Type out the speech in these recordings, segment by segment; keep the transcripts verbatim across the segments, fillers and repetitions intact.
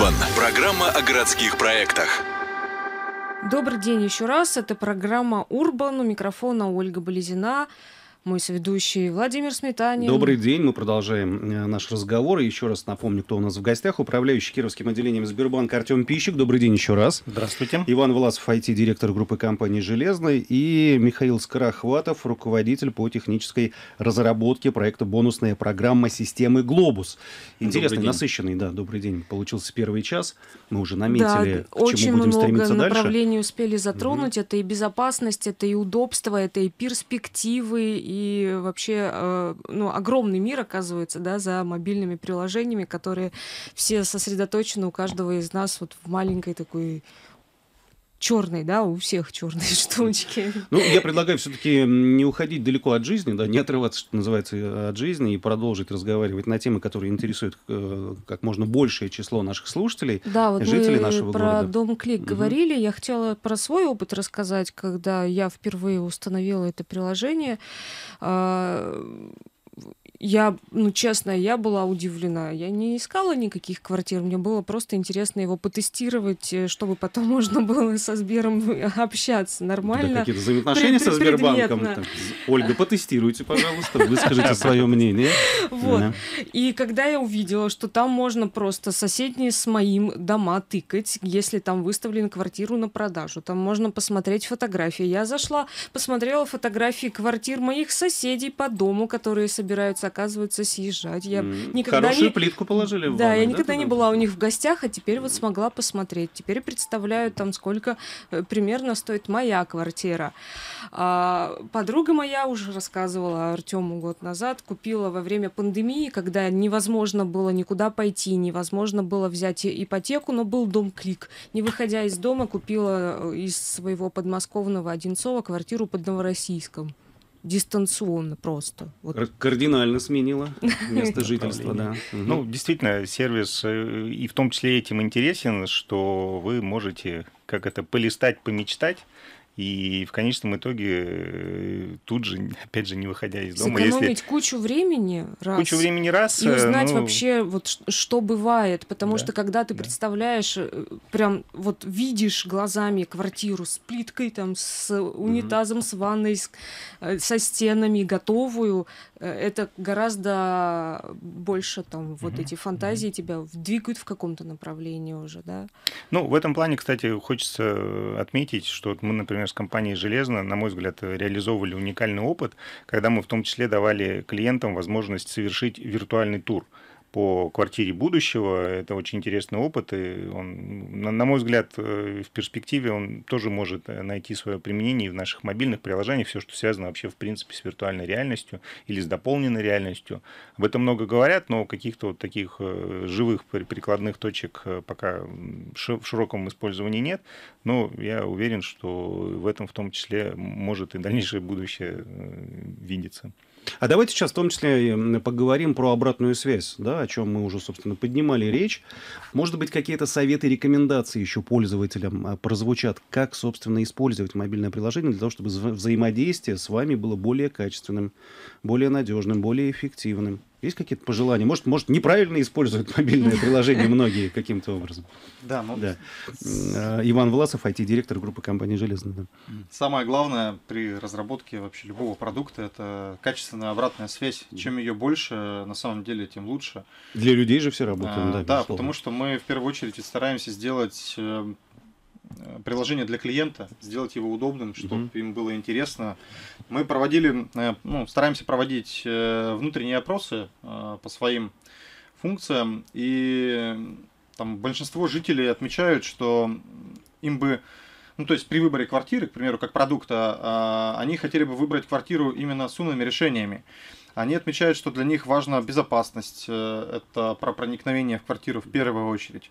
Урбан. Программа о городских проектах. Добрый день еще раз. Это программа «Урбан». У микрофона Ольга Болезина. Мой соведущий Владимир Сметанин. Добрый день. Мы продолжаем наш разговор. И еще раз напомню, кто у нас в гостях. Управляющий Кировским отделением Сбербанка Артем Пищик. Добрый день еще раз. Здравствуйте. Иван Власов, ай ти-директор группы компании «Железный». И Михаил Скорохватов, руководитель по технической разработке проекта «Бонусная программа системы «Глобус». Интересный, насыщенный, да, добрый день. Получился первый час. Мы уже наметили, да, к чему будем стремиться дальше. Очень много направлений успели затронуть. Угу. Это и безопасность, это и удобство, это и перспективы, и вообще э, ну, огромный мир, оказывается, да, за мобильными приложениями, которые все сосредоточены у каждого из нас вот в маленькой такой черной, да, у всех черные штучки. Ну, я предлагаю все-таки не уходить далеко от жизни, да, не отрываться, что называется, от жизни и продолжить разговаривать на темы, которые интересуют э, как можно большее число наших слушателей, да, вот жителей мы нашего про города. Дом Клик угу. говорили. Я хотела про свой опыт рассказать, когда я впервые установила это приложение. Я, ну, честно, я была удивлена. Я не искала никаких квартир. Мне было просто интересно его потестировать, чтобы потом можно было со Сбером общаться нормально. Да, какие-то взаимоотношения со Сбербанком. Ольга, потестируйте, пожалуйста, выскажите свое мнение. Вот. Да. И когда я увидела, что там можно просто соседние с моим дома тыкать, если там выставлена квартиру на продажу, там можно посмотреть фотографии. Я зашла, посмотрела фотографии квартир моих соседей по дому, которые собираются, оказывается, съезжать. Я mm. никогда Хорошую не... плитку положили в Да, ванну, я да, никогда туда? не была у них в гостях, а теперь вот смогла посмотреть. Теперь представляю, там, сколько э, примерно стоит моя квартира. А, подруга моя уже рассказывала Артему год назад, купила во время пандемии, когда невозможно было никуда пойти, невозможно было взять ипотеку, но был Дом Клик. Не выходя из дома, купила из своего подмосковного Одинцова квартиру под Новороссийском. Дистанционно просто. Вот. Кардинально сменила место жительства, да. Ну, действительно, сервис и в том числе этим интересен, что вы можете, как это, полистать, помечтать, и в конечном итоге тут же, опять же, не выходя из дома. Сэкономить если... кучу времени раз. Кучу времени раз. И узнать ну... вообще, вот, что бывает. Потому да, что когда ты да. представляешь, прям вот видишь глазами квартиру с плиткой, там, с унитазом, угу. с ванной, с, со стенами, готовую, это гораздо больше там вот угу. эти фантазии угу. тебя двигают в каком-то направлении уже, да? Ну, в этом плане, кстати, хочется отметить, что мы, например, с компанией «Железно», на мой взгляд, реализовывали уникальный опыт, когда мы в том числе давали клиентам возможность совершить виртуальный тур по квартире будущего. Это очень интересный опыт, и он, на мой взгляд, в перспективе он тоже может найти свое применение в наших мобильных приложениях, все, что связано вообще, в принципе, с виртуальной реальностью или с дополненной реальностью. Об этом много говорят, но каких-то вот таких живых прикладных точек пока в широком использовании нет, но я уверен, что в этом в том числе может и дальнейшее будущее видеться. А давайте сейчас в том числе поговорим про обратную связь, да, о чем мы уже, собственно, поднимали речь. Может быть, какие-то советы, рекомендации еще пользователям прозвучат, как, собственно, использовать мобильное приложение для того, чтобы взаимодействие с вами было более качественным, более надежным, более эффективным. Есть какие-то пожелания? Может, может неправильно используют мобильное приложение многие каким-то образом? Да, ну... да. Иван Власов, ай ти-директор группы компании «Железный». Да. Самое главное при разработке вообще любого продукта – это качественная обратная связь. Чем ее больше, на самом деле, тем лучше. Для людей же все работает, а, да, да, потому что мы в первую очередь стараемся сделать приложение для клиента, сделать его удобным, чтобы uh-huh. им было интересно. Мы проводили, ну, стараемся проводить внутренние опросы по своим функциям, и там большинство жителей отмечают, что им бы, ну, то есть при выборе квартиры, к примеру, как продукта, они хотели бы выбрать квартиру именно с умными решениями. Они отмечают, что для них важна безопасность, это про проникновение в квартиру в первую очередь.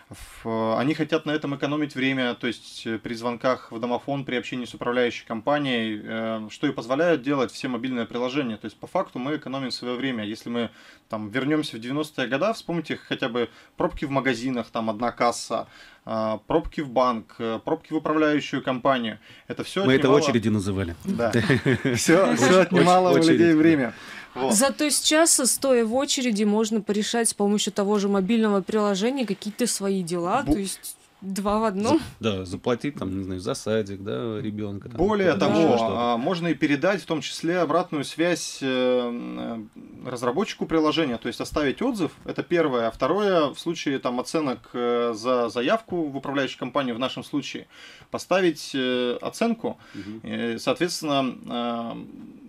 Они хотят на этом экономить время, то есть при звонках в домофон, при общении с управляющей компанией, что и позволяют делать все мобильные приложения. То есть по факту мы экономим свое время. Если мы там вернемся в девяностые годы, вспомните хотя бы пробки в магазинах, там одна касса, пробки в банк, пробки в управляющую компанию. Это все мы отнимало... это очереди называли. Да. Все отнимало у людей время. Вот. Зато сейчас, стоя в очереди, можно порешать с помощью того же мобильного приложения какие-то свои дела, Бу- то есть два в одном. Да, заплатить там, не знаю, за садик, да, ребенка. там, Более да, того, еще что-то. а, можно и передать в том числе обратную связь э, разработчику приложения, то есть оставить отзыв, это первое. А второе, в случае там оценок э, за заявку в управляющей компании, в нашем случае, поставить э, оценку, Мгм. э, соответственно, э,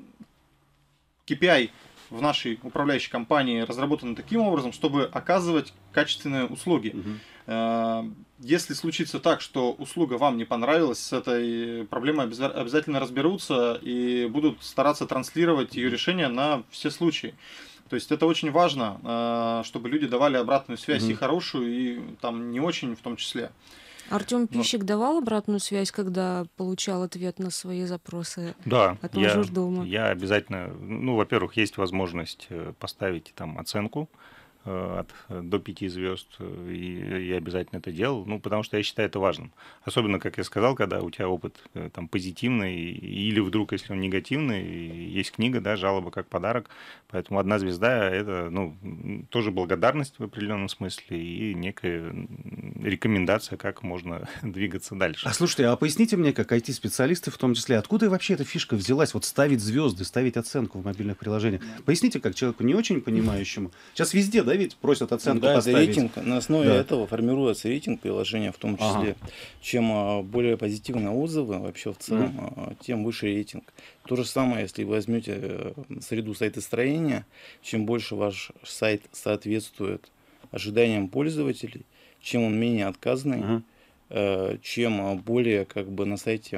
кей пи ай в нашей управляющей компании разработаны таким образом, чтобы оказывать качественные услуги. Мгм. Э, Если случится так, что услуга вам не понравилась, с этой проблемой обяза- обязательно разберутся и будут стараться транслировать ее решение на все случаи. То есть это очень важно, э, чтобы люди давали обратную связь, Мгм. и хорошую, и там не очень в том числе. Артем Пищик давал обратную связь, когда получал ответ на свои запросы Да, от я, Мажордома? я обязательно, ну, во-первых, есть возможность э, поставить там оценку э, от э, до пяти звезд, э, и я обязательно это делал, ну, потому что я считаю это важным. Особенно, как я сказал, когда у тебя опыт э, там позитивный, или вдруг, если он негативный, есть книга, да, «Жалоба как подарок», поэтому одна звезда — это, ну, м, тоже благодарность в определенном смысле и некая м, рекомендация, как можно двигаться дальше. А слушайте, а поясните мне, как ай ти-специалисты в том числе, откуда вообще эта фишка взялась? Вот ставить звезды, ставить оценку в мобильных приложениях. Поясните, как человеку не очень понимающему. Сейчас везде, да, ведь просят оценку Да, это поставить. рейтинг. На основе Да. этого формируется рейтинг приложения в том числе. Ага. Чем а, более позитивные отзывы вообще в целом, а, тем выше рейтинг. То же самое, если вы возьмете э, среду сайтостроения, чем больше ваш сайт соответствует ожиданиям пользователей, чем он менее отказный, Ага. э, чем а, более как бы на сайте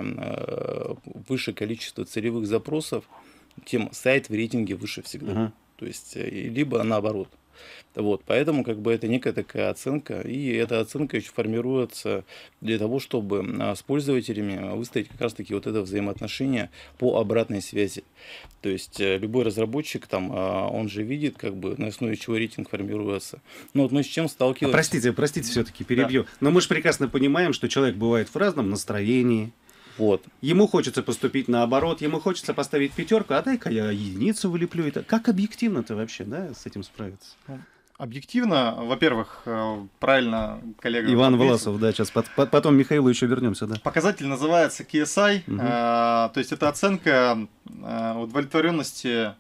э, выше количество целевых запросов, тем сайт в рейтинге выше всегда. Ага. То есть, э, либо наоборот. Вот, поэтому как бы это некая такая оценка, и эта оценка еще формируется для того, чтобы а, с пользователями выстроить как раз-таки вот это взаимоотношение по обратной связи. То есть э, любой разработчик там, а, он же видит, как бы на основе чего рейтинг формируется. Ну вот мы с чем А сталкиваемся? простите, простите, все-таки перебью. Но мы же прекрасно понимаем, что человек бывает в разном настроении. Вот. Ему хочется поступить наоборот, ему хочется поставить пятерку, а дай-ка я единицу вылеплю. Это как объективно-то вообще, да, с этим справиться? Объективно, во-первых, э, правильно коллега Иван отметил. Власов, да, сейчас под- под- потом Михаилу еще вернемся, да. Показатель называется кей эс ай, Мгм. э, то есть это оценка э, удовлетворенности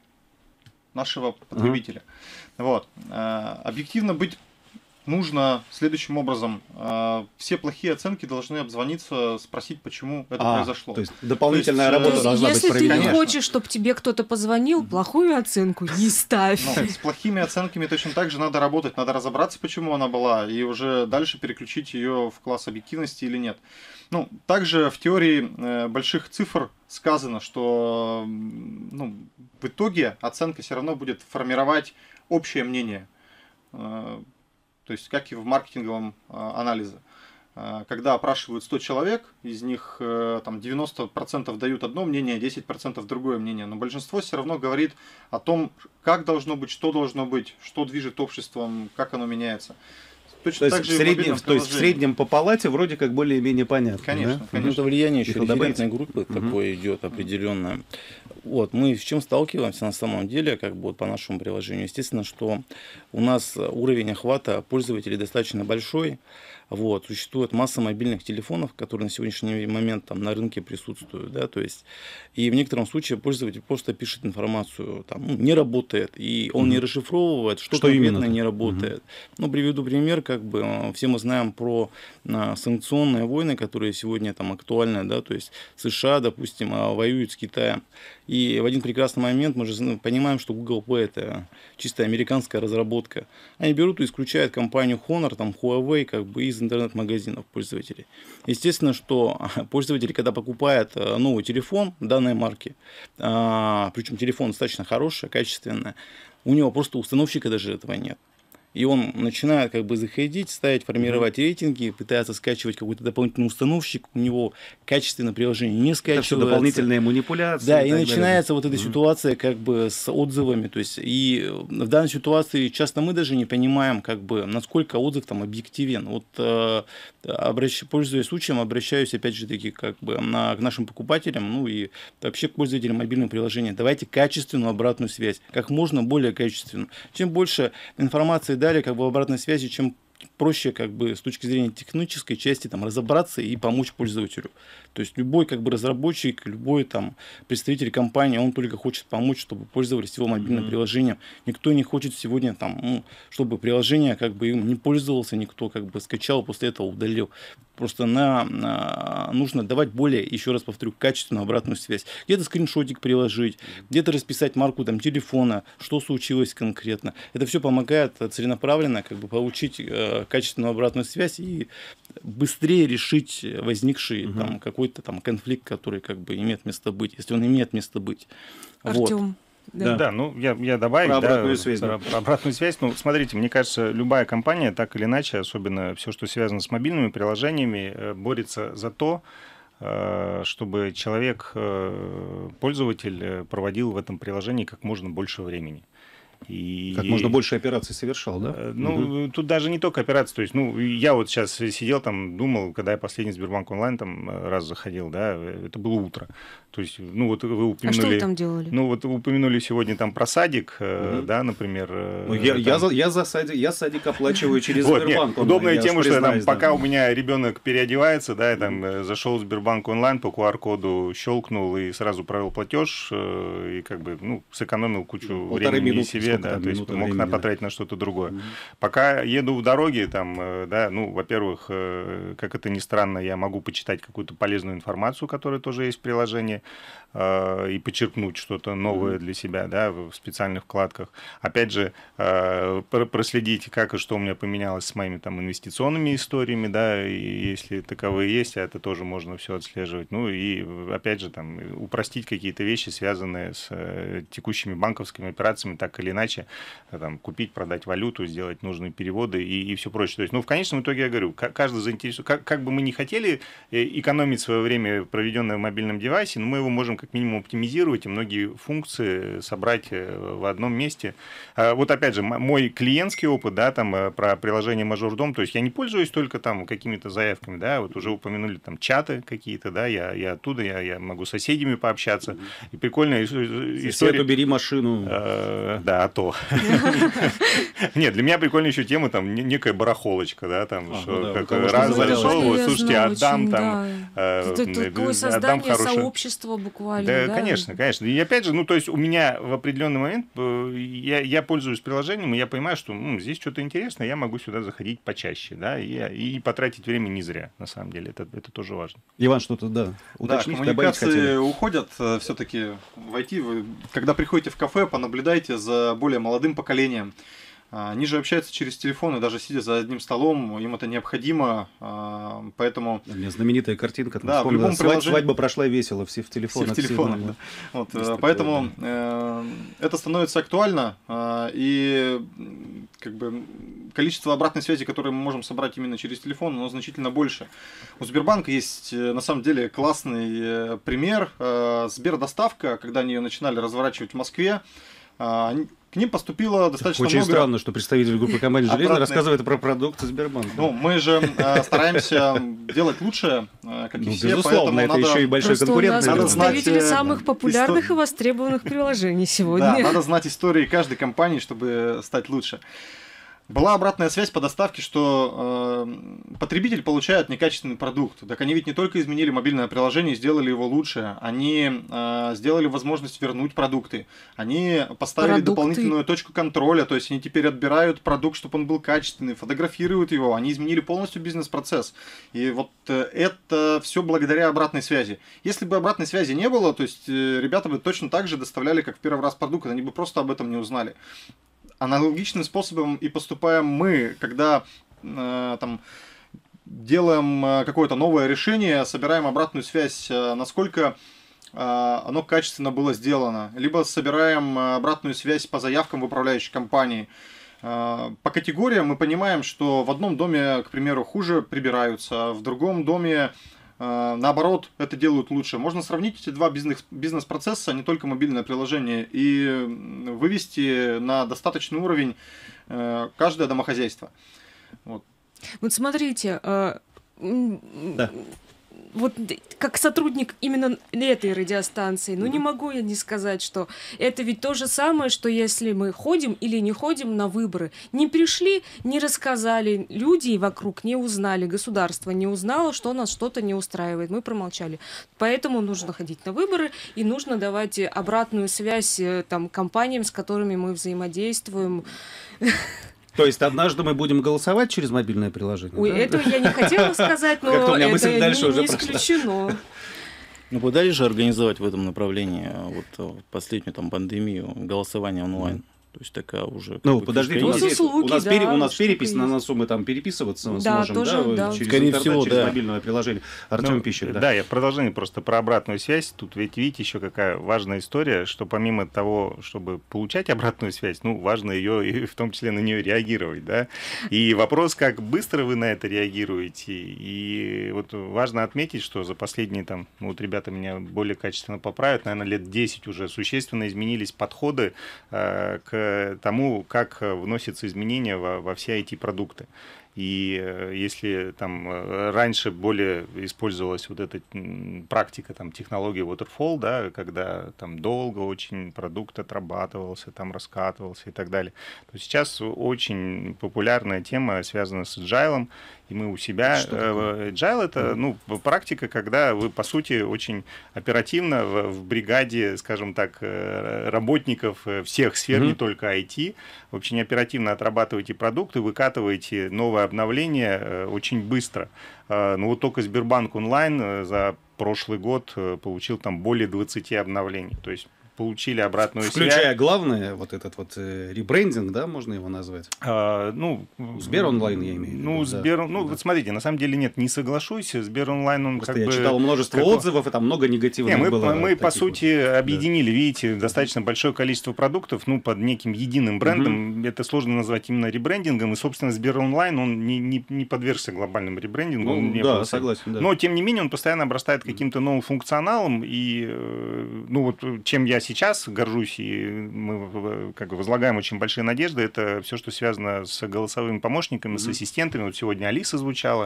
нашего потребителя. Вот. Э, объективно быть нужно следующим образом. Э, все плохие оценки должны обзвониться, спросить, почему это А, произошло. То есть дополнительная То есть, э, То работа есть, должна быть если ты не проведена. Конечно. хочешь, чтобы тебе кто-то позвонил, плохую оценку не ставь. Ну, с плохими оценками точно так же надо работать, надо разобраться, почему она была, и уже дальше переключить ее в класс объективности или нет. Ну, также в теории э, больших цифр сказано, что м, ну, в итоге оценка все равно будет формировать общее мнение. Э, то есть, как и в маркетинговом э, анализе. Э, Когда опрашивают сто человек, из них э, там, девяносто процентов дают одно мнение, десять процентов другое мнение. Но большинство все равно говорит о том, как должно быть, что должно быть, что движет обществом, как оно меняется. Точно То так есть, же в и в среднем, мобильном то есть в приложении. среднем по палате вроде как более-менее понятно. Конечно, да? Ну, конечно. это влияние еще Михаил, референтной добавите? группы Мгм. такое идет определенное. Вот, мы с чем сталкиваемся на самом деле, как бы вот по нашему приложению. Естественно, что у нас уровень охвата пользователей достаточно большой. Вот, существует масса мобильных телефонов, которые на сегодняшний момент там на рынке присутствуют, да, то есть, и в некотором случае пользователь просто пишет информацию, там, ну, не работает, и он не расшифровывает, что, Что конкретно именно-то? не работает. Ну, приведу пример, как бы, э, все мы знаем про а, санкционные войны, которые сегодня там актуальны, да, то есть США, допустим, а, воюют с Китаем, и в один прекрасный момент мы же зна- понимаем, что Google Play это чисто американская разработка. Они берут и исключают компанию Honor, там Huawei, как бы из интернет-магазинов пользователей. Естественно, что пользователи, когда покупают э, новый телефон данной марки, а, причем телефон достаточно хороший, качественный, у него просто установщика даже этого нет. И он начинает как бы заходить, ставить, формировать mm-hmm. рейтинги, пытается скачивать какой-то дополнительный установщик, у него качественное приложение не скачивается. Это дополнительные манипуляции. Да, и, и начинается далее. вот эта mm-hmm. ситуация как бы с отзывами. То есть, и в данной ситуации часто мы даже не понимаем, как бы, насколько отзыв там объективен. Вот, э, обращ... пользуясь случаем, обращаюсь опять же таки как бы на, к нашим покупателям, ну и вообще к пользователям мобильного приложения. Давайте качественную обратную связь, как можно более качественную. Чем больше информации дали как бы в обратной связи, чем проще как бы с точки зрения технической части там разобраться и помочь пользователю. То есть любой как бы разработчик, любой там представитель компании, он только хочет помочь, чтобы пользовались его мобильным mm-hmm. приложением. Никто не хочет сегодня там, ну, чтобы приложение как бы им не пользовался, никто как бы скачал, после этого удалил. Просто на, на, нужно давать более, еще раз повторю, качественную обратную связь. Где-то скриншотик приложить, где-то расписать марку там телефона, что случилось конкретно. Это все помогает целенаправленно как бы получить э, качественную обратную связь и быстрее решить возникший угу. там какой-то там конфликт, который как бы имеет место быть, если он имеет место быть. Артем. Вот. Да. да, ну я, я добавлю про обратную да, связь. Про, про обратную связь. Ну, смотрите, мне кажется, любая компания, так или иначе, особенно все, что связано с мобильными приложениями, борется за то, чтобы человек, пользователь, проводил в этом приложении как можно больше времени. И... Как можно больше операций совершал, да? Ну, угу. тут даже не только операции. То есть, ну, я вот сейчас сидел там, думал, когда я последний Сбербанк онлайн там раз заходил, да, это было утро. То есть, ну, вот вы упомянули... А что вы там делали? Ну, вот вы упомянули сегодня там про садик, угу. да, например. Ну, я, там... я, за, я, за садик, я садик оплачиваю через вот, Сбербанк онлайн. Удобная тема, что там, да. пока у меня ребенок переодевается, да, я там зашел в Сбербанк онлайн, по ку ар коду щелкнул и сразу провел платеж, и как бы, ну, сэкономил кучу Полторы времени минуты, себе, да, то есть мог времени, на, потратить да. на что-то другое. Mm-hmm. Пока еду в дороге, там, да, ну, во-первых, как это ни странно, я могу почитать какую-то полезную информацию, которая тоже есть в приложении, и почерпнуть что-то новое mm-hmm. для себя, да, в специальных вкладках. Опять же, проследить, как и что у меня поменялось с моими там инвестиционными историями, да, и если таковые есть, а это тоже можно все отслеживать. Ну, и опять же, там, упростить какие-то вещи, связанные с текущими банковскими операциями, так или иначе, там, купить, продать валюту, сделать нужные переводы и, и все прочее. То есть, ну, в конечном итоге, я говорю, каждый заинтересован. Как, как бы мы ни хотели экономить свое время, проведенное в мобильном девайсе, но мы его можем как минимум оптимизировать и многие функции собрать в одном месте. Вот опять же, мой клиентский опыт, да, там, про приложение Мажордом, то есть я не пользуюсь только там какими-то заявками, да, вот уже упомянули там чаты какие-то, да, я, я оттуда, я, я могу с соседями пообщаться. И прикольная история. Соседу бери машину. Да, а то. Нет, для меня прикольная еще тема, там, некая барахолочка, да, там, что раз зашел, слушайте, отдам там, такое создание сообщества буквально. Да, конечно, конечно. И опять же, ну, то есть у меня в определенный момент я, я пользуюсь приложением, и я понимаю, что ну, здесь что-то интересное, я могу сюда заходить почаще, да, и, и потратить время не зря, на самом деле. Это, это тоже важно. Иван, что-то, да, уточнить, да, коммуникации уходят все-таки в ай ти. Вы, когда приходите в кафе, понаблюдайте за более молодым поколением. Они же общаются через телефон, и даже сидя за одним столом, им это необходимо, поэтому... У меня знаменитая картинка, там, да, вспомнила, в любом свадьба, приложении... свадьба прошла весело, все в телефонах. Все в телефонах, да. Вот, поэтому такое, да. э, это становится актуально, э, и как бы количество обратной связи, которое мы можем собрать именно через телефон, оно значительно больше. У Сбербанка есть, на самом деле, классный пример. Сбердоставка, когда они ее начинали разворачивать в Москве, они... К ним поступило достаточно Очень много... Очень странно, что представитель группы компании «Железно» рассказывает про продукты Сбербанка. Ну, мы же э, стараемся делать лучше, э, как и ну, все, безусловно, это надо... еще и большой конкурент. Надо представители знать... самых популярных истор... и востребованных приложений сегодня. Да, надо знать истории каждой компании, чтобы стать лучше. Была обратная связь по доставке, что э, потребитель получает некачественный продукт. Так они ведь не только изменили мобильное приложение, сделали его лучше, они э, сделали возможность вернуть продукты. Они поставили продукты. Дополнительную точку контроля, то есть они теперь отбирают продукт, чтобы он был качественный, фотографируют его, они изменили полностью бизнес-процесс. И вот э, это все благодаря обратной связи. Если бы обратной связи не было, то есть э, ребята бы точно так же доставляли, как в первый раз продукт, они бы просто об этом не узнали. Аналогичным способом и поступаем мы, когда э, там, делаем э, какое-то новое решение, собираем обратную связь, э, насколько э, оно качественно было сделано. Либо собираем обратную связь по заявкам в управляющей компании. По категориям мы понимаем, что в одном доме, к примеру, хуже прибираются, а в другом доме, наоборот, это делают лучше. Можно сравнить эти два бизнес, бизнес-процесса, не только мобильное приложение, и вывести на достаточный уровень каждое домохозяйство. Вот, вот смотрите, да. Вот как сотрудник именно этой радиостанции, ну не могу я не сказать, что это ведь то же самое, что если мы ходим или не ходим на выборы. Не пришли, не рассказали, люди вокруг не узнали, государство не узнало, что нас что-то не устраивает. Мы промолчали. Поэтому нужно ходить на выборы и нужно давать обратную связь там, компаниям, с которыми мы взаимодействуем. То есть однажды мы будем голосовать через мобильное приложение? Ой, да? этого я не хотела сказать, но это не, не исключено. Ну, пытались же организовать в этом направлении вот последнюю там пандемию голосование онлайн. То есть такая уже... Ну, подождите, у нас, есть, услуги, у нас, да, пере, у нас перепись есть. На носу, мы там переписываться да, сможем, тоже, да, да. через Скорее интернет, всего, через да. мобильное приложение. Артем ну, Пищик, да. Да, я в продолжение просто про обратную связь. Тут ведь видите еще какая важная история, что помимо того, чтобы получать обратную связь, ну, важно ее и в том числе на нее реагировать, да. И вопрос, как быстро вы на это реагируете. И вот важно отметить, что за последние там, ну, вот ребята меня более качественно поправят, наверное, лет десять уже существенно изменились подходы э, к тому, как вносятся изменения во, во все ай ти-продукты. И если там раньше более использовалась вот эта практика, там, технология waterfall, да, когда там долго очень продукт отрабатывался, там раскатывался и так далее, то сейчас очень популярная тема связана с agile, и мы у себя... Agile — это, ну, практика, когда вы, по сути, очень оперативно в, в бригаде, скажем так, работников всех сфер, mm-hmm. не только ай ти, очень оперативно отрабатываете продукты, выкатываете новое обновление очень быстро. Ну вот только Сбербанк онлайн за прошлый год получил там более двадцати обновлений. То есть получили обратную Включая связь. Включая главное, вот этот вот э, ребрендинг, да, можно его назвать? А, ну, Сбер онлайн, я имею в виду. Ну, да. Сбер, ну, да. вот смотрите, на самом деле нет, не соглашусь. Сбер онлайн, он Просто как я бы... читал множество как... отзывов, и там много негативных не, мы, было. Мы, по сути, вот. объединили, да. видите, достаточно большое количество продуктов, ну, под неким единым брендом. Угу. Это сложно назвать именно ребрендингом. И, собственно, Сбер онлайн, он не, не, не подвергся глобальному ребрендингу. Ну, он не да, был... согласен. Да. Но, тем не менее, он постоянно обрастает каким-то новым функционалом. И, ну, вот, чем я сейчас горжусь, и мы как бы возлагаем очень большие надежды, это все, что связано с голосовыми помощниками, mm-hmm. с ассистентами. Вот сегодня Алиса звучала.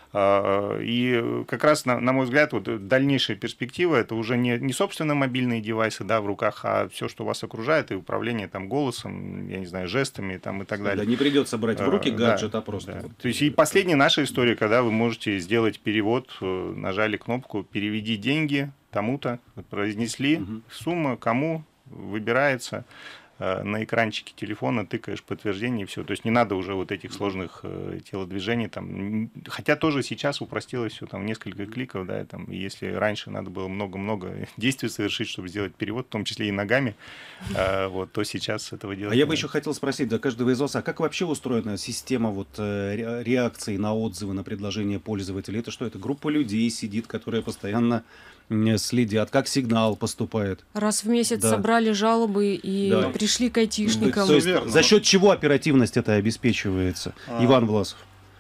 И как раз, на, на мой взгляд, вот дальнейшая перспектива — это уже не, не собственно мобильные девайсы, да, в руках, а все, что вас окружает, и управление там голосом, я не знаю, жестами там, и так далее. Да, не придется брать в руки гаджет, да, а просто... Да. Вот... То есть и последняя наша история, когда вы можете сделать перевод, нажали кнопку «Переведи деньги тому-то», произнесли угу. сумма, кому, выбирается, на экранчике телефона тыкаешь подтверждение и все. То есть не надо уже вот этих сложных э, телодвижений. Там. Хотя тоже сейчас упростилось все, там несколько кликов, да, там, и если раньше надо было много-много действий совершить, чтобы сделать перевод, в том числе и ногами, э, вот, то сейчас этого делать. А я бы еще хотел спросить для каждого из вас, а как вообще устроена система вот, э, реакции на отзывы, на предложения пользователей? Это что, это группа людей сидит, которая постоянно следят, как сигнал поступает? Раз в месяц да. собрали жалобы и да. пришли к айтишникам. То есть, верно, за счет чего оперативность это обеспечивается? А... Иван Власов.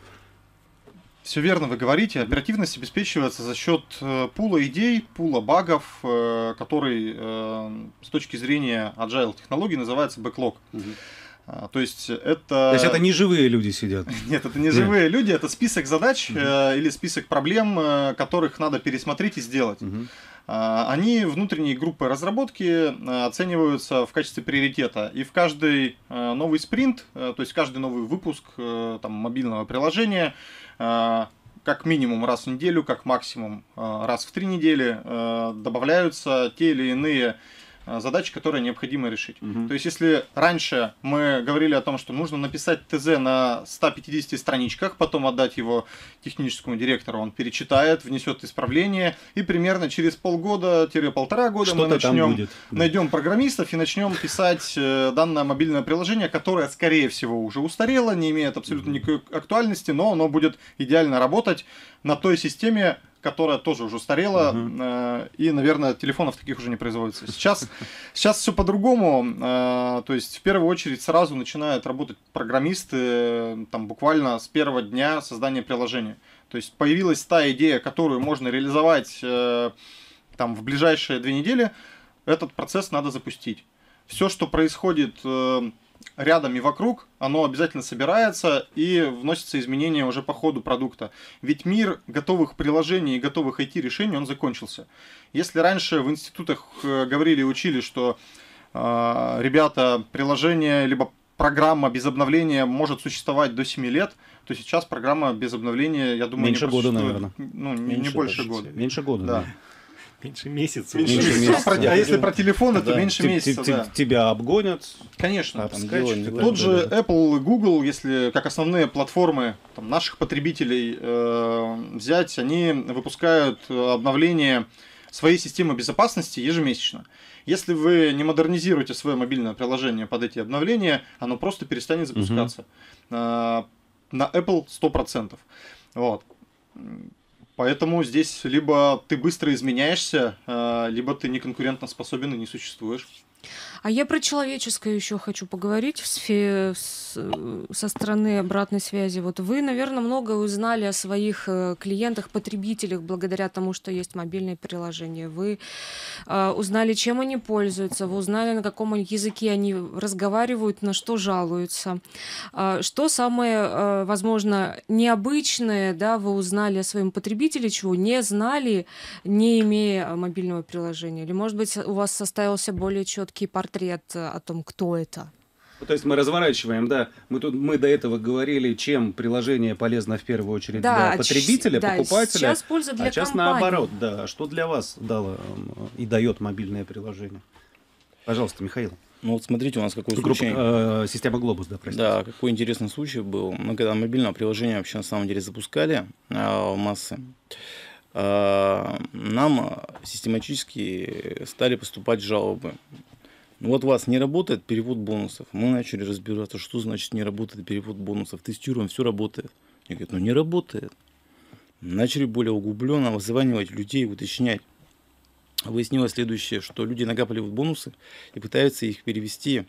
Все верно вы говорите. Оперативность обеспечивается за счет э, пула идей, пула багов, э, который э, с точки зрения agile технологий называется бэклог. Угу. То есть это... То есть это не живые люди сидят? Нет, это не живые люди, это список задач угу. э, или список проблем, э, которых надо пересмотреть и сделать. Угу. Э, они внутренней группой разработки э, оцениваются в качестве приоритета. И в каждый э, новый спринт, э, то есть каждый новый выпуск э, там, мобильного приложения, э, как минимум раз в неделю, как максимум э, раз в три недели э, добавляются те или иные задачи, которые необходимо решить. Uh-huh. То есть, если раньше мы говорили о том, что нужно написать ТЗ на ста пятидесяти страничках, потом отдать его техническому директору, он перечитает, внесет исправления, и примерно через полгода-полтора года что-то мы начнем, найдем программистов и начнем писать данное мобильное приложение, которое, скорее всего, уже устарело, не имеет абсолютно uh-huh. никакой актуальности, но оно будет идеально работать на той системе, которая тоже уже устарела, Uh-huh. э, и, наверное, телефонов таких уже не производится. Сейчас, сейчас все по-другому, э, то есть в первую очередь сразу начинают работать программисты э, там, буквально с первого дня создания приложения. То есть появилась та идея, которую можно реализовать э, там, в ближайшие две недели, этот процесс надо запустить. Все, что происходит э, рядом и вокруг, оно обязательно собирается и вносятся изменения уже по ходу продукта. Ведь мир готовых приложений и готовых ай ти-решений, он закончился. Если раньше в институтах э, говорили и учили, что э, ребята, приложение либо программа без обновления может существовать до семи лет, то сейчас программа без обновления, я думаю, меньше не года, наверное. Ну, не, меньше, не больше почти. года. Меньше года, да. Да. Меньше месяца. Меньше Меньше месяца. месяца, А, да. а если про телефоны, то Да. меньше Те- месяца, те- да. Тебя обгонят, Конечно. Там обскачут дело и не так в Тот этом. далее. же Apple и Google, если как основные платформы там, наших потребителей э, взять, они выпускают обновления своей системы безопасности ежемесячно. Если вы не модернизируете свое мобильное приложение под эти обновления, оно просто перестанет запускаться. Э, на Apple сто процентов. Вот. Поэтому здесь либо ты быстро изменяешься, э, либо ты не конкурентоспособен и не существуешь. А я про человеческое еще хочу поговорить в сфе- с- со стороны обратной связи. Вот вы, наверное, многое узнали о своих э, клиентах, потребителях благодаря тому, что есть мобильные приложения. Вы э, узнали, чем они пользуются, вы узнали, на каком языке они разговаривают, на что жалуются. А, Что самое, э, возможно, необычное, да, вы узнали о своем потребителе, чего не знали, не имея мобильного приложения? Или, может быть, у вас составился более четкий портрет о том, кто это? Ну, то есть мы разворачиваем, да. Мы тут мы до этого говорили, чем приложение полезно в первую очередь Да, для а потребителя, щ- да, покупателя. сейчас польза для а сейчас компании. наоборот, да. А что для вас дало эм, и дает мобильное приложение? Пожалуйста, Михаил. Ну вот смотрите, у нас какой Группа, случай. э, система Глобус, да, простите. Да, какой интересный случай был. Мы когда мобильное приложение вообще на самом деле запускали а, в массы, а, нам систематически стали поступать жалобы. Ну вот у вас не работает перевод бонусов. Мы начали разбираться, что значит не работает перевод бонусов. Тестируем, все работает. Я говорю, ну не работает. Начали более углубленно вызванивать людей, уточнять. Выяснилось следующее, что люди накапливают бонусы и пытаются их перевести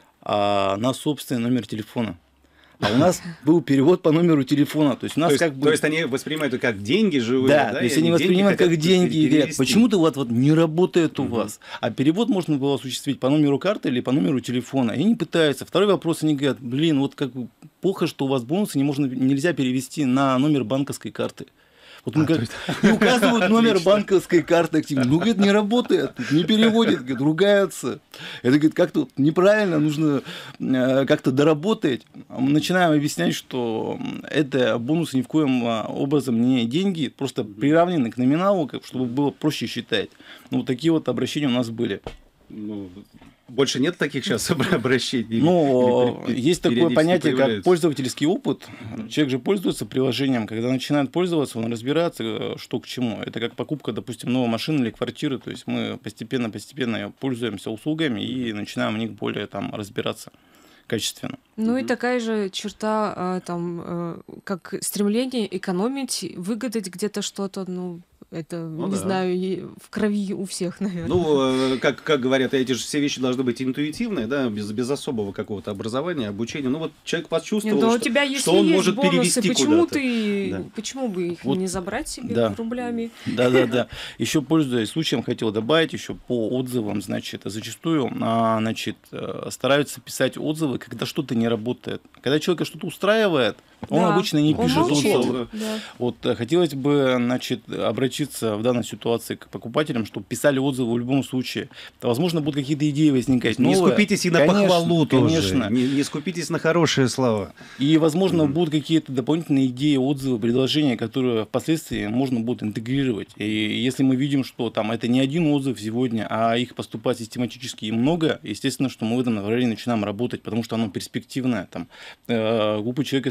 а, на собственный номер телефона. А у нас был перевод по номеру телефона. То есть у нас то, есть, как бы... то есть они воспринимают это как деньги живые, Да, да? то есть и они воспринимают хотят как деньги и говорят, перевести. почему-то вот, вот не работает у Мгм. вас. А перевод можно было осуществить по номеру карты или по номеру телефона. И они пытаются. Второй вопрос, они говорят, блин, вот как бы плохо, что у вас бонусы не можно, нельзя перевести на номер банковской карты. Вот мы А, как, то есть- и указывают номер Отлично. банковской карты активно. Ну, говорит, не работает, не переводит, говорит, ругаются. Это, говорит, как-то неправильно, нужно э, как-то доработать. Мы начинаем объяснять, что это бонусы ни в коем образом не деньги, просто приравнены к номиналу, как- чтобы было проще считать. Ну, вот такие вот обращения у нас были. Ну, больше нет таких сейчас обращений? Ну, Или пере- есть такое периодически понятие, как появляются? пользовательский опыт. Человек же пользуется приложением. Когда начинает пользоваться, он разбирается, что к чему. Это как покупка, допустим, новой машины или квартиры. То есть мы постепенно-постепенно пользуемся услугами и начинаем в них более там разбираться качественно. Ну и Мгм. такая же черта, а, там, э, как стремление экономить, выгадать где-то что-то, ну, это, Ну не да. знаю, и в крови у всех, наверное. Ну, э, как, как говорят, эти же все вещи должны быть интуитивные, да, без, без особого какого-то образования, обучения. Ну, вот человек почувствовал, Нет, да у что, тебя, если что он есть может бонусы, перевести почему куда-то. ты, Да. почему бы их Вот, не забрать себе да. рублями? Да-да-да. Еще пользуясь случаем, хотел добавить еще по отзывам, значит, зачастую, а, значит, э, стараются писать отзывы, когда что-то не работает. Когда человека что-то устраивает, он Да, обычно не он пишет молчит. отзывы. Да. Вот э, хотелось бы, значит, обратиться в данной ситуации к покупателям, чтобы писали отзывы в любом случае. То, возможно, будут какие-то идеи возникать. Не новые. скупитесь и на Конечно, похвалу тоже. Конечно. Не, не скупитесь на хорошие слова. И, возможно, Мгм. будут какие-то дополнительные идеи, отзывы, предложения, которые впоследствии можно будет интегрировать. И если мы видим, что там это не один отзыв сегодня, а их поступает систематически и много, естественно, что мы в этом направлении начинаем работать, потому что оно перспективное. Там, э, глупый человек, если он не будет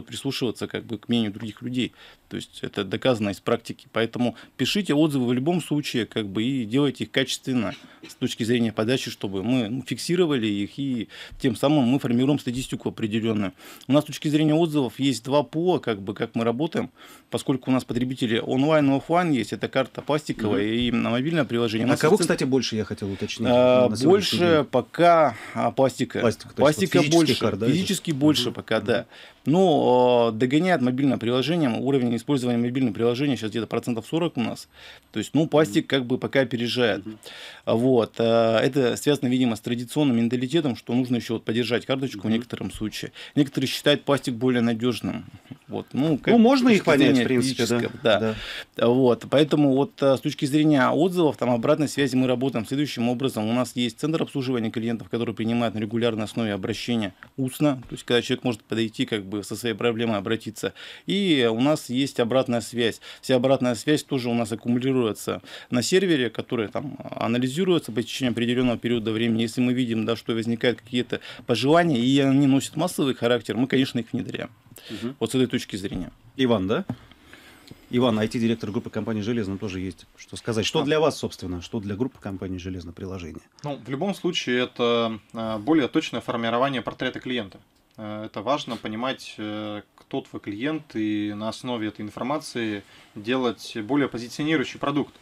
стоит прислушиваться как бы к мнению других людей. То есть это доказано из практики. Поэтому пишите отзывы в любом случае как бы, и делайте их качественно с точки зрения подачи, чтобы мы фиксировали их, и тем самым мы формируем статистику определенную. У нас с точки зрения отзывов есть два пола, как бы, как мы работаем, поскольку у нас потребители онлайн и офлайн есть, это карта пластиковая mm-hmm. и на мобильное приложение. А кого, есть... кстати, больше, я хотел уточнить? А, больше пока а, пластика. Пластика, Пластика вот больше, карт, да, физически это? больше mm-hmm. пока, да. Но э, догоняет мобильное приложение, уровень использования мобильного приложения сейчас где-то процентов сорок у нас. То есть, ну, пластик mm-hmm. как бы пока опережает. Mm-hmm. Вот. Э, это связано, видимо, с традиционным менталитетом, что нужно еще вот подержать карточку mm-hmm. в некотором случае. Некоторые считают пластик более надежным. Вот. Ну, как ну можно их понять, в принципе, да. да. да. Вот. Поэтому вот с точки зрения отзывов, там, обратной связи мы работаем следующим образом. У нас есть центр обслуживания клиентов, который принимает на регулярной основе обращения устно. То есть, когда человек может подойти как бы со своей проблемой обратиться. И у нас есть обратная связь. Вся обратная связь тоже у нас аккумулируется на сервере, который там анализируется по течению определенного периода времени. Если мы видим, да, что возникают какие-то пожелания, и они носят массовый характер, мы, конечно, их внедряем. Угу. Вот с этой точки зрения. Иван, да? Иван, ай ти-директор группы компании «Железно», тоже есть что сказать. Что для вас, собственно, что для группы компании «Железно» приложение? Ну, в любом случае, это более точное формирование портрета клиента. Это важно понимать, кто твой клиент, и на основе этой информации делать более позиционирующий продукт.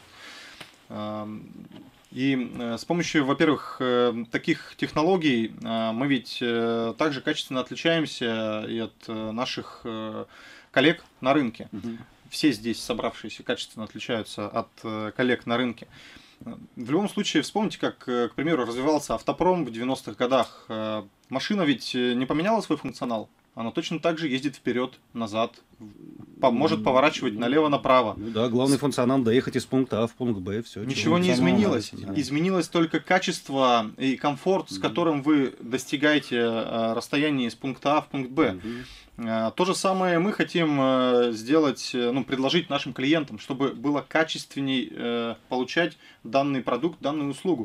И с помощью, во-первых, таких технологий мы ведь также качественно отличаемся и от наших коллег на рынке. Угу. Все здесь собравшиеся качественно отличаются от коллег на рынке. В любом случае, вспомните, как, к примеру, развивался автопром в девяностых годах. Машина ведь не поменяла свой функционал. Она точно так же ездит вперед, назад, может поворачивать налево-направо. Ну да, главный функционал доехать из пункта А в пункт Б. Все. Ничего не изменилось. Да. Изменилось только качество и комфорт, с которым вы достигаете расстояние из пункта А в пункт Б. Угу. То же самое мы хотим сделать, ну, предложить нашим клиентам, чтобы было качественней получать данный продукт, данную услугу.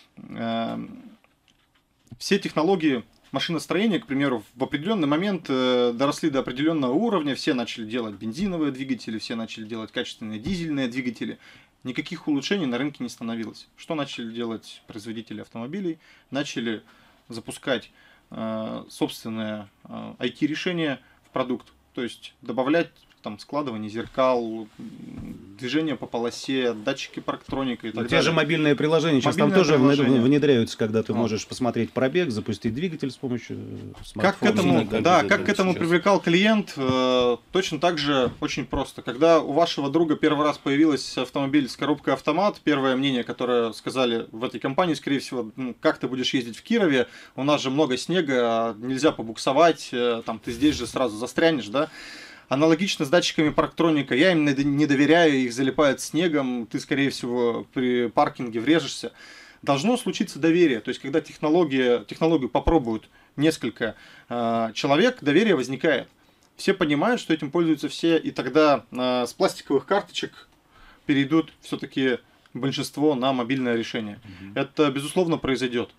Все технологии машиностроения, к примеру, в определенный момент доросли до определенного уровня, все начали делать бензиновые двигатели, все начали делать качественные дизельные двигатели. Никаких улучшений на рынке не становилось. Что начали делать производители автомобилей? Начали запускать э, собственное э, ай ти-решение в продукт, то есть добавлять там складывание зеркал, движение по полосе, датчики парктроника и так далее. Те же мобильные приложения сейчас там тоже внедряются, когда ты можешь посмотреть пробег, запустить двигатель с помощью смартфона. Как к этому, да, да, как к этому привлекал клиент, э, точно так же очень просто. Когда у вашего друга первый раз появился автомобиль с коробкой автомат, первое мнение, которое сказали в этой компании, скорее всего, ну, как ты будешь ездить в Кирове, у нас же много снега, нельзя побуксовать, э, там ты здесь же сразу застрянешь, да? Аналогично с датчиками парктроника. Я им не доверяю, их заливают снегом, ты, скорее всего, при паркинге врежешься. Должно случиться доверие. То есть, когда технология, технологию попробуют несколько э, человек, доверие возникает. Все понимают, что этим пользуются все, и тогда э, с пластиковых карточек перейдут все-таки большинство на мобильное решение. Mm-hmm. Это, безусловно, произойдет.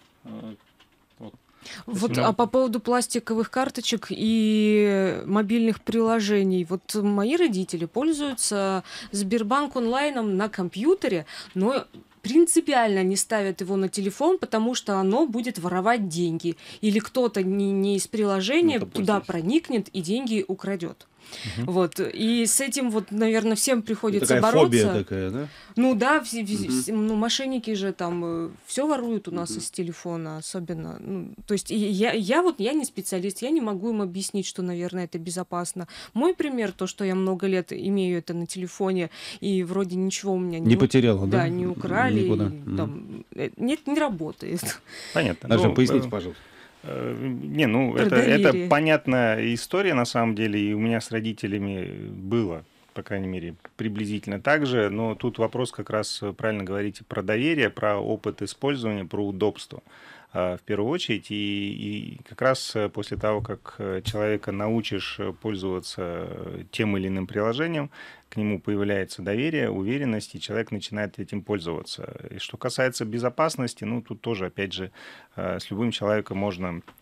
Вот, а по поводу пластиковых карточек и мобильных приложений. Вот мои родители пользуются Сбербанк онлайном на компьютере, но принципиально не ставят его на телефон, потому что оно будет воровать деньги. Или кто-то не, не из приложения туда проникнет и деньги украдет. Угу. Вот. И с этим, вот, наверное, всем приходится такая бороться. Фобия такая, да? Ну да, все, угу. ну, мошенники же там все воруют у нас угу. из телефона, особенно. Ну, то есть я, я вот я не специалист, я не могу им объяснить, что, наверное, это безопасно. Мой пример, то, что я много лет имею это на телефоне, и вроде ничего у меня не, не потеряла, да? Да, не украли. И, там, нет, не работает. Понятно. Даже ну, поясните, пожалуйста. Не, ну это, это понятная история на самом деле, и у меня с родителями было, по крайней мере, приблизительно так же, но тут вопрос как раз, правильно говорите, про доверие, про опыт использования, про удобство в первую очередь, и, и как раз после того, как человека научишь пользоваться тем или иным приложением, к нему появляется доверие, уверенность, и человек начинает этим пользоваться. И что касается безопасности, ну, тут тоже, опять же, с любым человеком можно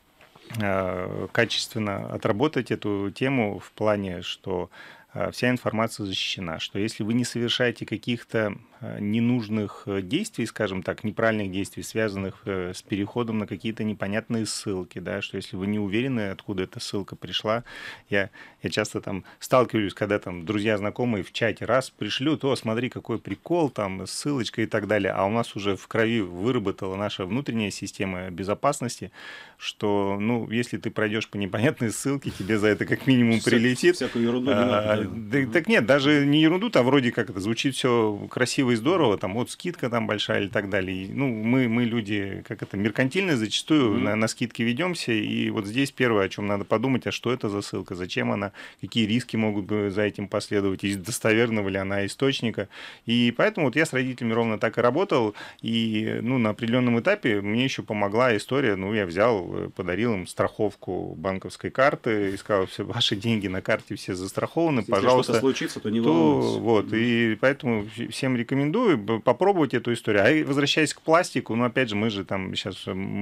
качественно отработать эту тему в плане, что вся информация защищена, что если вы не совершаете каких-то ненужных действий, скажем так, неправильных действий, связанных с переходом на какие-то непонятные ссылки, да, что если вы не уверены, откуда эта ссылка пришла, я, я часто там сталкиваюсь, когда там друзья, знакомые в чате раз пришлют, о, смотри, какой прикол, там, ссылочка и так далее, а у нас уже в крови выработала наша внутренняя система безопасности, что, ну, если ты пройдешь по непонятной ссылке, тебе за это как минимум прилетит. Всякую ерунду не надо. Да, так нет, даже не ерунду, там вроде как это звучит все красиво и здорово, там вот скидка там большая и так далее. И, ну, мы, мы люди, как это, меркантильные, зачастую mm-hmm. на, на скидки ведемся, и вот здесь первое, о чем надо подумать, а что это за ссылка, зачем она, какие риски могут за этим последовать, из достоверного ли она источника. И поэтому вот я с родителями ровно так и работал, и, ну, на определенном этапе мне еще помогла история, ну, я взял, подарил им страховку банковской карты и сказал, все, ваши деньги на карте все застрахованы, если пожалуйста. что-то случится, то не то, волнуйтесь. Вот, mm-hmm. и поэтому всем рекомендую попробовать эту историю. А возвращаясь к пластику, ну, опять же, мы же там сейчас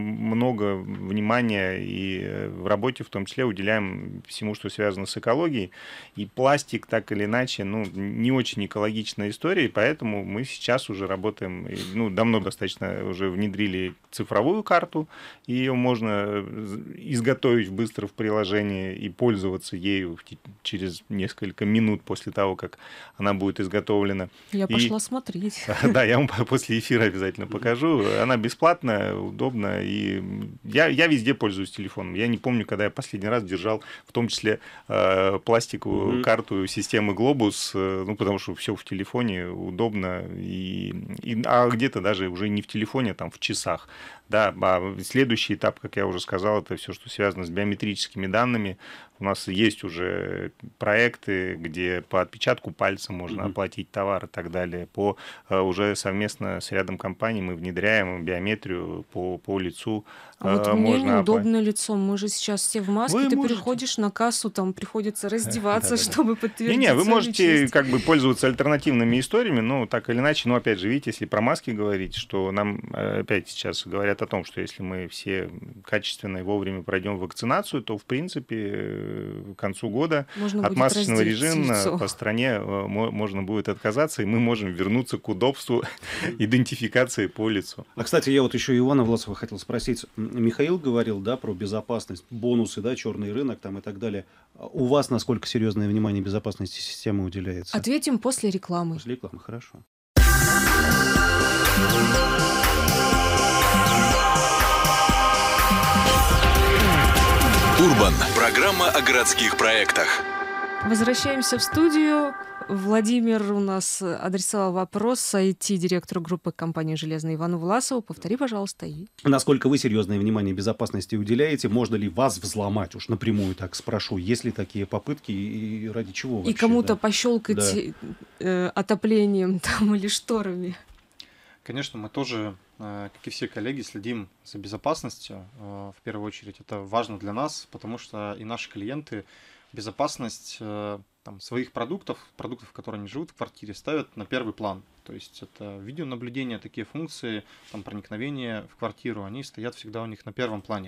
много внимания и в работе в том числе уделяем всему, что связано с экологией. И пластик, так или иначе, ну, не очень экологичная история, и поэтому мы сейчас уже работаем, ну, давно достаточно уже внедрили цифровую карту, и ее можно изготовить быстро в приложении и пользоваться ею через несколько минут после того, как она будет изготовлена. Я и... пошла смотреть. Да, я вам после эфира обязательно покажу. Она бесплатная, удобная, и я, я везде пользуюсь телефоном. Я не помню, когда я последний раз держал, в том числе э, пластиковую mm-hmm. карту системы Globus, э, ну, потому что все в телефоне удобно, и, и, а где-то даже уже не в телефоне, а там в часах. Да, а следующий этап, как я уже сказал, это все, что связано с биометрическими данными. У нас есть уже проекты, где по отпечатку пальца можно mm-hmm. оплатить товар и так далее. По, уже совместно с рядом компаний мы внедряем биометрию по, по лицу. А вот мне неудобно лицом. Мы же сейчас все в маске. Вы ты можете... приходишь на кассу, там приходится раздеваться, чтобы подтвердить. Не-не, вы можете как бы пользоваться альтернативными историями, но так или иначе, но опять же, видите, если про маски говорить, что нам опять сейчас говорят о том, что если мы все качественно и вовремя пройдем вакцинацию, то, в принципе, к концу года можно от масочного режима лицо. По стране можно будет отказаться, и мы можем вернуться к удобству идентификации по лицу. А, кстати, я вот еще Ивана Власова хотел спросить. Михаил говорил, да, про безопасность, бонусы, да, черный рынок там и так далее. У вас насколько серьезное внимание безопасности системы уделяется? Ответим после рекламы. После рекламы, хорошо. Урбан. Программа о городских проектах. Возвращаемся в студию. Владимир у нас адресовал вопрос ай ти-директору группы компании «Железная» Ивану Власову. Повтори, пожалуйста. И... Насколько вы серьезное внимание безопасности уделяете? Можно ли вас взломать? Уж напрямую так спрошу. Есть ли такие попытки и ради чего вообще? И кому-то да? пощелкать да. э, отоплением там, или шторами? Конечно, мы тоже, как и все коллеги, следим за безопасностью. В первую очередь это важно для нас, потому что и наши клиенты безопасность там, своих продуктов, продуктов, которые они живут в квартире, ставят на первый план. То есть это видеонаблюдение, такие функции, там, проникновения в квартиру, они стоят всегда у них на первом плане.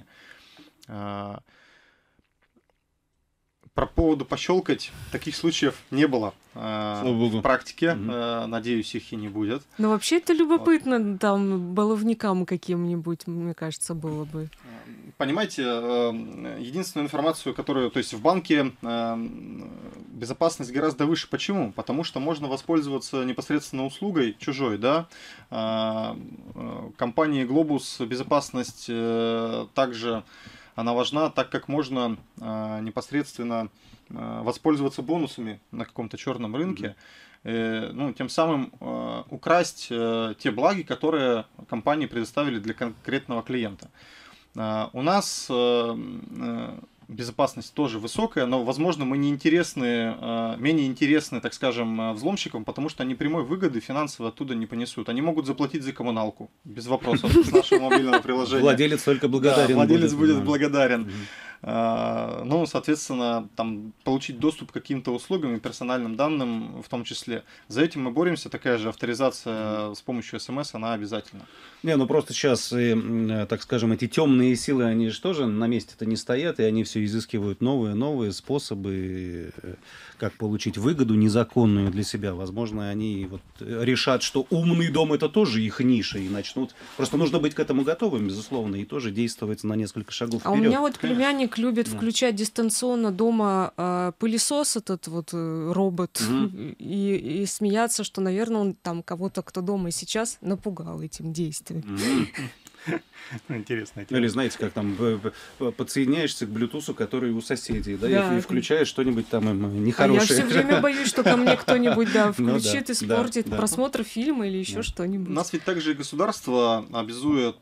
Про поводу пощелкать таких случаев не было э, в практике. Угу. Э, надеюсь, их и не будет. Но вообще это любопытно, вот. Там, баловникам каким-нибудь, мне кажется, было бы. Понимаете, э, единственную информацию, которую... То есть в банке э, безопасность гораздо выше. Почему? Потому что можно воспользоваться непосредственно услугой чужой, да. Э, э, компании Globus безопасность э, также... Она важна, так как можно э, непосредственно э, воспользоваться бонусами на каком-то черном рынке, э, ну, тем самым э, украсть э, те благи, которые компании предоставили для конкретного клиента. Э, у нас э, э, безопасность тоже высокая, но, возможно, мы не интересны, менее интересны, так скажем, взломщикам, потому что они прямой выгоды финансово оттуда не понесут. Они могут заплатить за коммуналку, без вопросов, с нашего мобильного приложения. Владелец только благодарен. Да, владелец будет, будет благодарен. Ну, соответственно, там, получить доступ к каким-то услугам и персональным данным в том числе. За этим мы боремся, такая же авторизация с помощью эс эм эс, она обязательна. Не, ну просто сейчас, так скажем, эти темные силы, они же тоже на месте-то не стоят, и они все изыскивают новые, новые способы, как получить выгоду незаконную для себя. Возможно, они вот решат, что умный дом — это тоже их ниша, и начнут... Просто нужно быть к этому готовым, безусловно, и тоже действовать на несколько шагов вперед. А у меня вот племянник любит да. включать дистанционно дома э, пылесос, этот вот э, робот, угу. и, и смеяться, что, наверное, он там кого-то, кто дома и сейчас, напугал этим действием. Интересно. Или знаете, как там подсоединяешься к блютусу, который у соседей, да, да. и включаешь что-нибудь там им нехорошее. А я все время боюсь, что ко мне кто-нибудь да, включит, испортит просмотр фильма или еще что-нибудь. Нас ведь также и государство обязует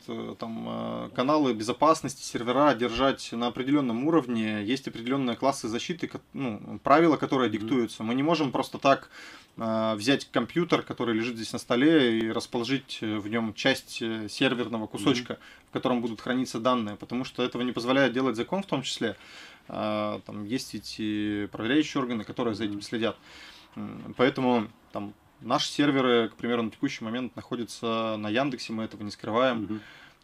там каналы безопасности, сервера держать на определенном уровне. Есть определенные классы защиты, ну, правила, которые диктуются. Мы не можем просто так взять компьютер, который лежит здесь на столе, и расположить в нем часть серверного кусочка, mm-hmm. в котором будут храниться данные, потому что этого не позволяет делать закон в том числе. Там есть эти проверяющие органы, которые за этим следят. Поэтому там, наши серверы, к примеру, на текущий момент находятся на Яндексе, мы этого не скрываем.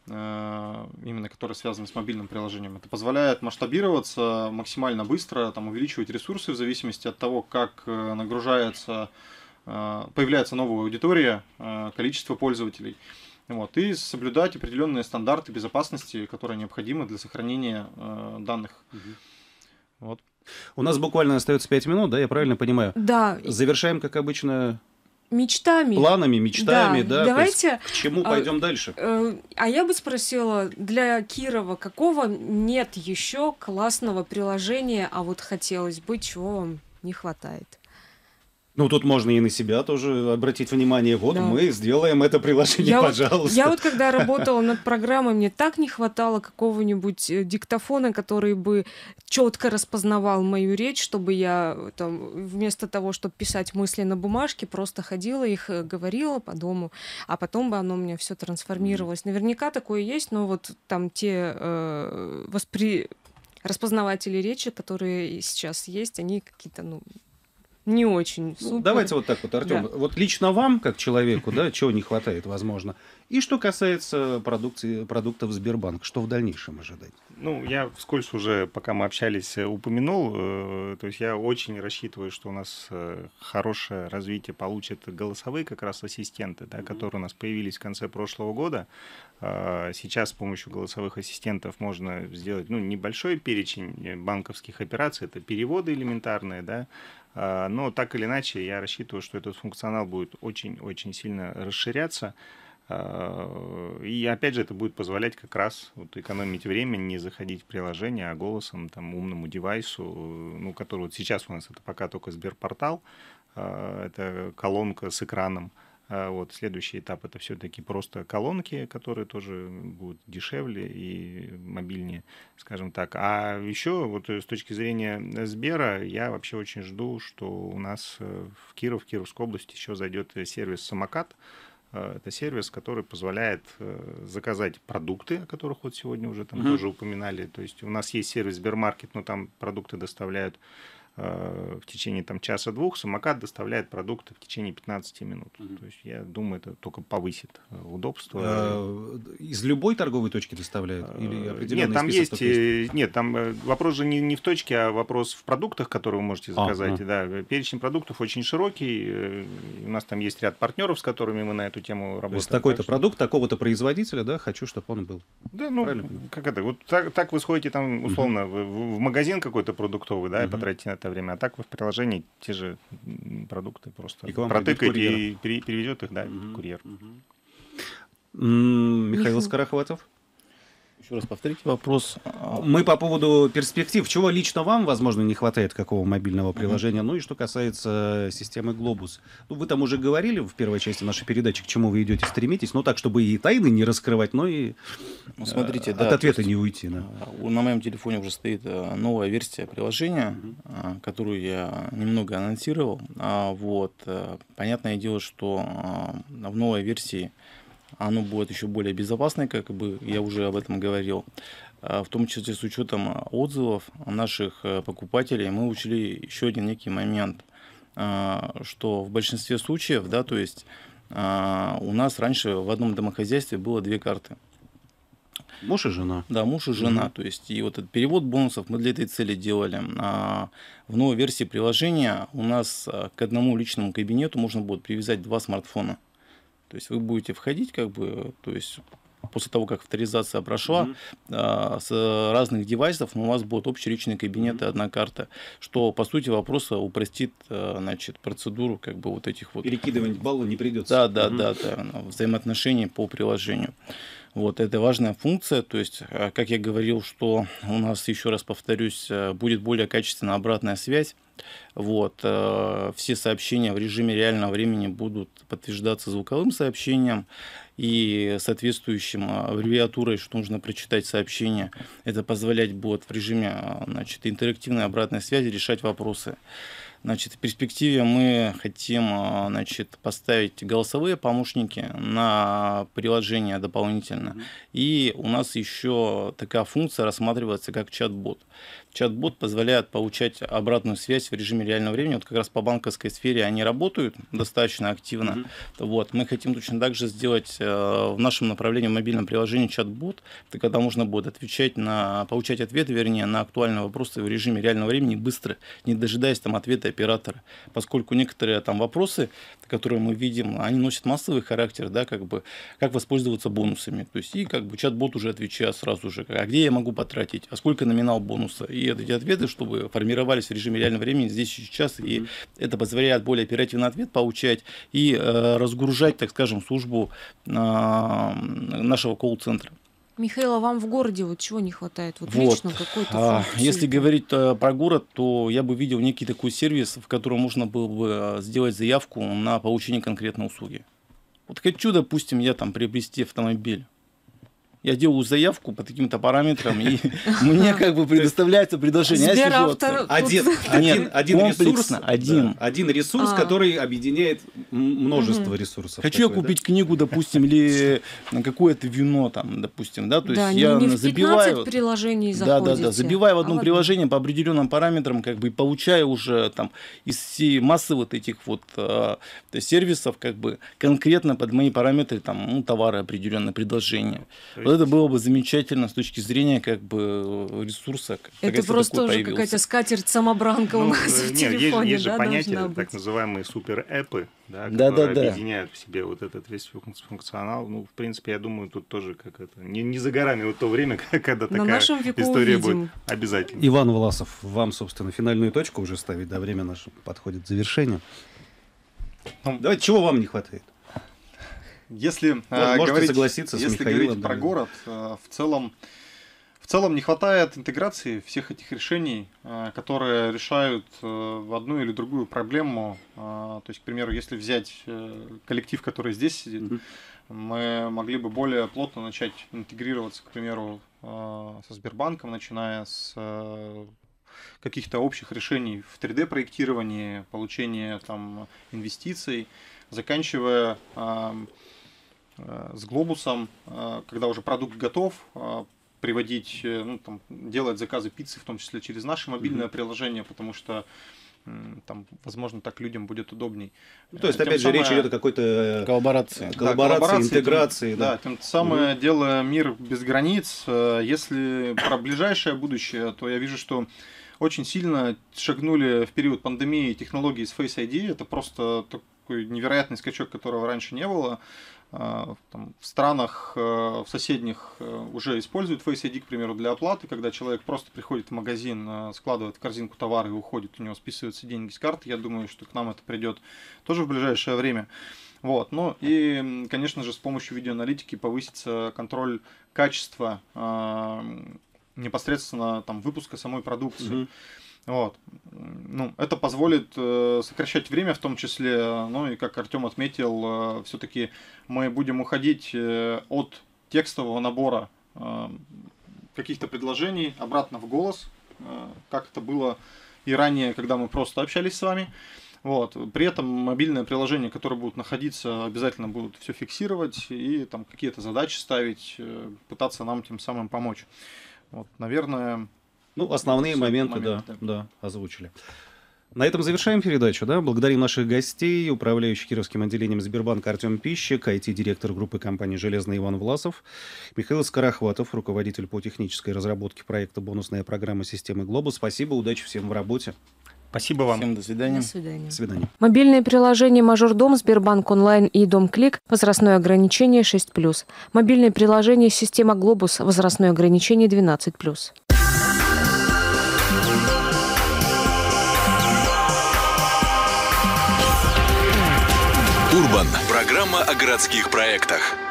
Mm-hmm. Именно которые связаны с мобильным приложением. Это позволяет масштабироваться максимально быстро, там, увеличивать ресурсы в зависимости от того, как нагружается, появляется новая аудитория, количество пользователей. Вот, и соблюдать определенные стандарты безопасности, которые необходимы для сохранения данных. Mm-hmm. Вот. У нас буквально остается пять минут, да, я правильно понимаю? Да. Завершаем, как обычно... Мечтами. Планами, мечтами, да. да. Давайте. К чему пойдем а, дальше? Э, а я бы спросила, для Кирова какого нет еще классного приложения, а вот хотелось бы, чего вам не хватает? Ну, тут можно и на себя тоже обратить внимание. Вот да. мы сделаем это приложение, я пожалуйста. Вот, я вот когда работала над программой, мне так не хватало какого-нибудь диктофона, который бы четко распознавал мою речь, чтобы я там, вместо того, чтобы писать мысли на бумажке, просто ходила, их говорила по дому, а потом бы оно у меня все трансформировалось. Наверняка такое есть, но вот там те э, воспри... распознаватели речи, которые сейчас есть, они какие-то, ну... не очень супер. Ну, давайте вот так вот, Артем. Да. Вот лично вам, как человеку, да, чего не хватает, возможно. И что касается продукции, продуктов Сбербанка, что в дальнейшем ожидать? Ну, я вскользь уже, пока мы общались, упомянул. Э, то есть я очень рассчитываю, что у нас э, хорошее развитие получат голосовые как раз ассистенты, да, mm-hmm. которые у нас появились в конце прошлого года. Э, сейчас с помощью голосовых ассистентов можно сделать, ну, небольшой перечень банковских операций. Это переводы элементарные, да. Но так или иначе, я рассчитываю, что этот функционал будет очень-очень сильно расширяться. И опять же, это будет позволять как раз вот экономить время, не заходить в приложение, а голосом, там, умному девайсу, ну, который вот сейчас у нас это пока только Сберпортал, это колонка с экраном. Вот, следующий этап — это все-таки просто колонки, которые тоже будут дешевле и мобильнее, скажем так. А еще вот с точки зрения Сбера, я вообще очень жду, что у нас в Киров, в Кировской области еще зайдет сервис «Самокат». Это сервис, который позволяет заказать продукты, о которых вот сегодня уже там mm-hmm. тоже упоминали. То есть у нас есть сервис Сбермаркет, но там продукты доставляют в течение там, часа-двух, самокат доставляет продукты в течение пятнадцати минут. Mm-hmm. То есть я думаю, это только повысит удобство. А, из любой торговой точки доставляют? Или определенный нет, там есть, есть? Нет, там вопрос же не, не в точке, а вопрос в продуктах, которые вы можете заказать. А, а. Да, перечень продуктов очень широкий. У нас там есть ряд партнеров, с которыми мы на эту тему работаем. То есть такой-то продукт, такого-то производителя, да, хочу, чтобы он был. Да, ну, правильно? Как это? Вот так, так вы сходите там, условно, uh-huh. в, в магазин какой-то продуктовый, да, uh-huh. и потратите на это время. А так вы в приложении те же продукты просто протыкаете и переведет их, да, uh-huh. курьер. Uh-huh. Mm, Михаил Скорохватов. Еще раз повторите вопрос. Мы по поводу перспектив. Чего лично вам, возможно, не хватает, какого мобильного приложения? Mm-hmm. Ну и что касается системы Globus. Ну, вы там уже говорили в первой части нашей передачи, к чему вы идете, стремитесь. Ну так, чтобы и тайны не раскрывать, но и ну, смотрите, от да, ответа есть, не уйти. Да. На моем телефоне уже стоит новая версия приложения, mm-hmm. которую я немного анонсировал. Вот. Понятное дело, что в новой версии оно будет еще более безопасное, как бы я уже об этом говорил. в том числе с учетом отзывов наших покупателей, мы учли еще один некий момент, что в большинстве случаев, да, то есть у нас раньше в одном домохозяйстве было две карты. Муж и жена. Да, муж и жена. Мгм. То есть, и вот этот перевод бонусов мы для этой цели делали. А в новой версии приложения у нас а, к одному личному кабинету можно будет привязать два смартфона. То есть вы будете входить, как бы, то есть после того, как авторизация прошла, Мгм. а, с разных девайсов, но у вас будет общий личный кабинет и одна карта, что по сути вопроса упростит, а, значит, процедуру, как бы вот этих вот. Перекидывать баллы не придется. Да, да, Мгм. да, да, ну, взаимоотношений по приложению. Вот, это важная функция, то есть, а, как я говорил, что у нас, еще раз повторюсь, э, будет более качественная обратная связь. Вот, э, все сообщения в режиме реального времени будут подтверждаться звуковым сообщением и соответствующим а, аббревиатурой, что нужно прочитать сообщение. Это позволять будет в режиме, а, значит, интерактивной обратной связи решать вопросы. Значит, в перспективе мы хотим, а, значит, поставить голосовые помощники на приложение дополнительно. И у нас еще такая функция рассматривается как чат-бот. Чат-бот позволяет получать обратную связь в режиме реального времени. Вот как раз по банковской сфере они работают достаточно активно. Мгм. Вот. Мы хотим точно так же сделать э, в нашем направлении в мобильном приложении чат-бот, это когда можно будет отвечать на, получать ответы, вернее, на актуальные вопросы в режиме реального времени быстро, не дожидаясь там ответа оператора. Поскольку некоторые там вопросы, которые мы видим, они носят массовый характер, да, как бы, как воспользоваться бонусами. То есть, и как бы чат-бот уже отвечает сразу же, а где я могу потратить, а сколько номинал бонуса. И эти ответы, чтобы формировались в режиме реального времени здесь и сейчас, и Мгм. это позволяет более оперативный ответ получать и э, разгружать, так скажем, службу э, нашего колл-центра. Михаил, а вам в городе вот чего не хватает? Вот, Вот. лично какой-то А, функции? Если говорить э, про город, то я бы видел некий такой сервис, в котором можно было бы э, сделать заявку на получение конкретной услуги. Вот хочу, допустим, я там приобрести автомобиль. Я делаю заявку по таким-то параметрам, и мне как бы предоставляется предложение. Я сижу Сберавто- вот- Один, Тут- один, Нет, один ресурс, комплексно, да, один. один ресурс, А. который объединяет м- множество ресурсов. Хочу я такой, да? купить книгу, допустим, или на какое-то вино, там, допустим, да, то Да, есть не, я не в забиваю. пятнадцать приложений Да, да, заходите. да. Забиваю в А одном одно. приложении по определенным параметрам, как бы и получаю уже там из всей массы вот этих вот э, сервисов, как бы конкретно под мои параметры, там, ну, товары определенные, предложения. То Вот есть- это было бы замечательно с точки зрения как бы ресурса. как- Это если просто такой уже появился. какая-то скатерть-самобранка у Ну, нас э, в нет, есть, телефоне, есть же да, понятия, должна быть. так называемые супер-эпы, да, Да, которые да, да. объединяют в себе вот этот весь функ- функционал. Ну, в принципе, я думаю, тут тоже как это не, не за горами вот то время, когда На такая нашем веку история увидим. будет обязательно. Иван Власов, вам, собственно, финальную точку уже ставить, да, время наше подходит к завершению. Ну, Давайте, чего вам не хватает? Если Вот, э, можете говорить, согласиться с если Михаилом, говорить про да. город, э, в целом, в целом не хватает интеграции всех этих решений, э, которые решают э, одну или другую проблему. Э, то есть, к примеру, если взять э, коллектив, который здесь сидит, Мгм. мы могли бы более плотно начать интегрироваться, к примеру, э, со Сбербанком, начиная с э, каких-то общих решений в три дэ-проектировании, получения там инвестиций, заканчивая э, э, с Глобусом, э, когда уже продукт готов, э, приводить, э, ну, там, делать заказы пиццы, в том числе через наше мобильное Мгм. приложение, потому что м, там, возможно, так людям будет удобней. Ну, то есть, Тем опять же, речь самое- идет о какой-то э, Коллаборация. Да, коллаборации, тем- интеграции. Да, Да. тем самое дело мир без границ. Э, Если про ближайшее будущее, то я вижу, что очень сильно шагнули в период пандемии технологии с Face ай ди. Это просто такой невероятный скачок, которого раньше не было. Э, Там, в странах, э, в соседних э, уже используют Face ай ди, к примеру, для оплаты, когда человек просто приходит в магазин, э, складывает в корзинку товары и уходит, у него списываются деньги с карты. Я думаю, что к нам это придет тоже в ближайшее время. Вот. Ну и, м, конечно же, с помощью видеоаналитики повысится контроль качества э, непосредственно там, выпуска самой продукции. Мгм. Вот. Ну, это позволит э, сокращать время в том числе, ну и как Артем отметил, э, все-таки мы будем уходить э, от текстового набора э, каких-то предложений обратно в голос, э, как это было и ранее, когда мы просто общались с вами. Вот. При этом мобильное приложение, которое будет находиться, обязательно будут все фиксировать и там какие-то задачи ставить, э, пытаться нам тем самым помочь. Вот, наверное... Ну, основные моменты, моменты, да, да, озвучили. На этом завершаем передачу. Да? Благодарим наших гостей, управляющий Кировским отделением Сбербанка Артем Пищик, ай ти-директор группы компании «Железная» Иван Власов, Михаил Скорохватов, руководитель по технической разработке проекта «Бонусная программа системы Глобус». Спасибо, удачи всем в работе. Спасибо вам. Всем до свидания. До свидания. До свидания. Мобильные приложения «Мажордом», «Сбербанк онлайн» и «Дом-клик» возрастное ограничение шесть плюс. Мобильные приложения «Система Глобус» возрастное ограничение двенадцать плюс. Урбан. Программа о городских проектах.